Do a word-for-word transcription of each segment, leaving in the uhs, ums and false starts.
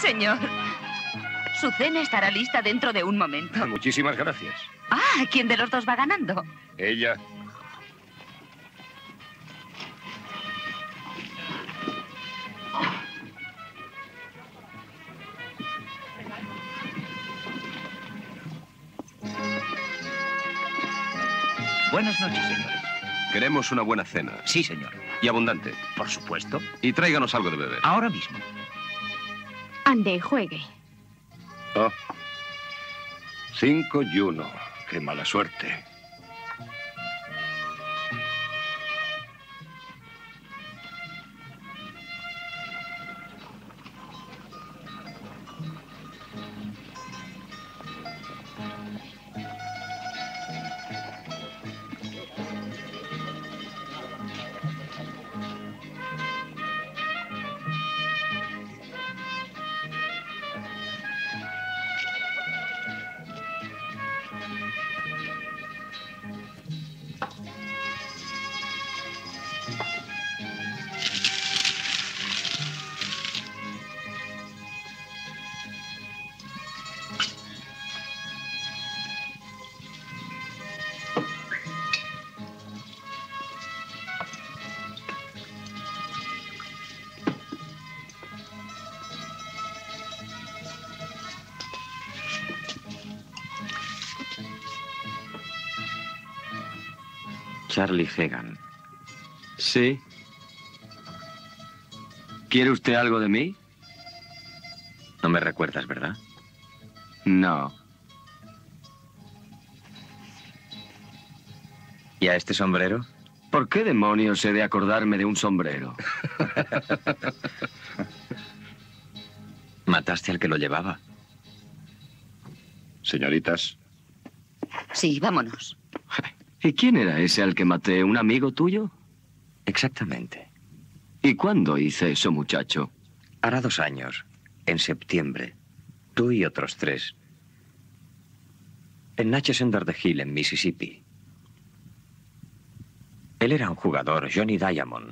señor. Su cena estará lista dentro de un momento. Muchísimas gracias. Ah, ¿quién de los dos va ganando? Ella. Buenas noches, señores. Queremos una buena cena. Sí, señor. Y abundante. Por supuesto. Y tráiganos algo de beber. Ahora mismo. Ande, juegue. Oh. Cinco y uno. Qué mala suerte. Charlie Hagan. Sí. ¿Quiere usted algo de mí? No me recuerdas, ¿verdad? No. ¿Y a este sombrero? ¿Por qué demonios he de acordarme de un sombrero? ¿Mataste al que lo llevaba? Señoritas. Sí, vámonos. ¿Y quién era ese al que maté? ¿Un amigo tuyo? Exactamente. ¿Y cuándo hice eso, muchacho? Hará dos años, en septiembre. Tú y otros tres. En Natchez Under the Hill, en Mississippi. Él era un jugador, Johnny Diamond.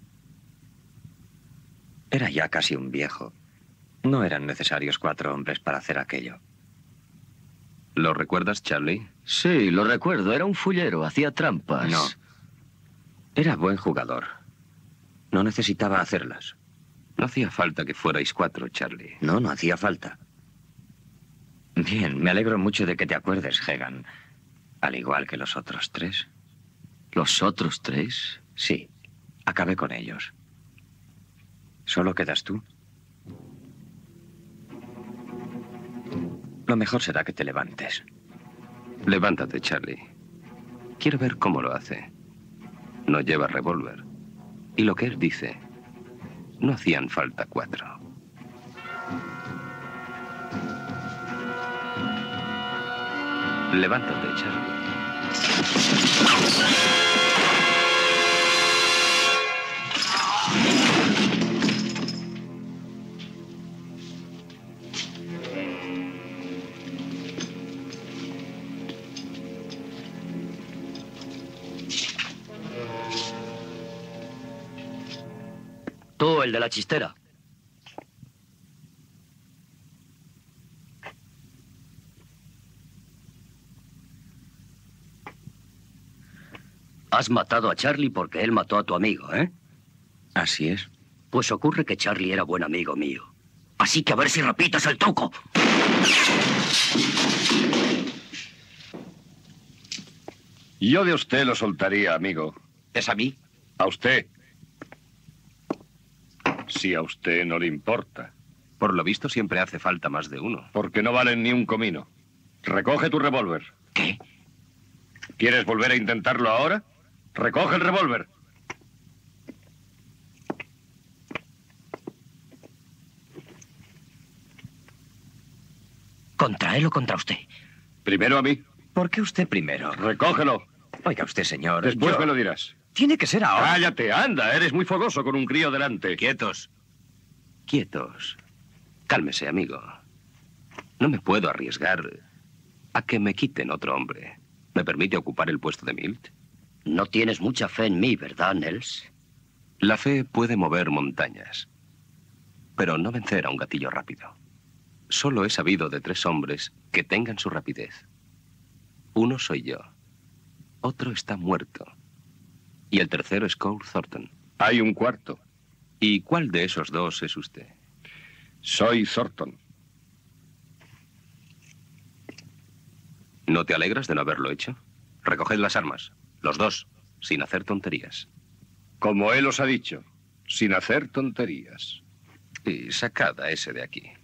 Era ya casi un viejo. No eran necesarios cuatro hombres para hacer aquello. ¿Lo recuerdas, Charlie? Sí, lo recuerdo. Era un fullero, hacía trampas. No. Era buen jugador. No necesitaba hacerlas. No hacía falta que fuerais cuatro, Charlie. No, no hacía falta. Bien, me alegro mucho de que te acuerdes, Hagan. Al igual que los otros tres. ¿Los otros tres? Sí, acabé con ellos. ¿Solo quedas tú? Lo mejor será que te levantes. Levántate, Charlie. Quiero ver cómo lo hace. No lleva revólver. Y lo que él dice, no hacían falta cuatro. Levántate, Charlie. Tú, el de la chistera. Has matado a Charlie porque él mató a tu amigo, ¿eh? Así es. Pues ocurre que Charlie era buen amigo mío. Así que a ver si repites el truco. Yo de usted lo soltaría, amigo. ¿Es a mí? A usted. Si a usted no le importa. Por lo visto siempre hace falta más de uno. Porque no valen ni un comino. Recoge tu revólver. ¿Qué? ¿Quieres volver a intentarlo ahora? Recoge el revólver. ¿Contra él o contra usted? Primero a mí. ¿Por qué usted primero? Recógelo. Oiga usted, señor. Después yo... me lo dirás. Tiene que ser ahora. Cállate, anda. Eres muy fogoso con un crío delante. Quietos. Quietos. Cálmese, amigo. No me puedo arriesgar a que me quiten otro hombre. ¿Me permite ocupar el puesto de Milt? No tienes mucha fe en mí, ¿verdad, Nels? La fe puede mover montañas. pero no vencer a un gatillo rápido. Solo he sabido de tres hombres que tengan su rapidez. Uno soy yo. Otro está muerto. Y el tercero es Cole Thornton. Hay un cuarto. ¿Y cuál de esos dos es usted? Soy Thornton. ¿No te alegras de no haberlo hecho? Recoged las armas, los dos, sin hacer tonterías. Como él os ha dicho, sin hacer tonterías. Y sacad a ese de aquí.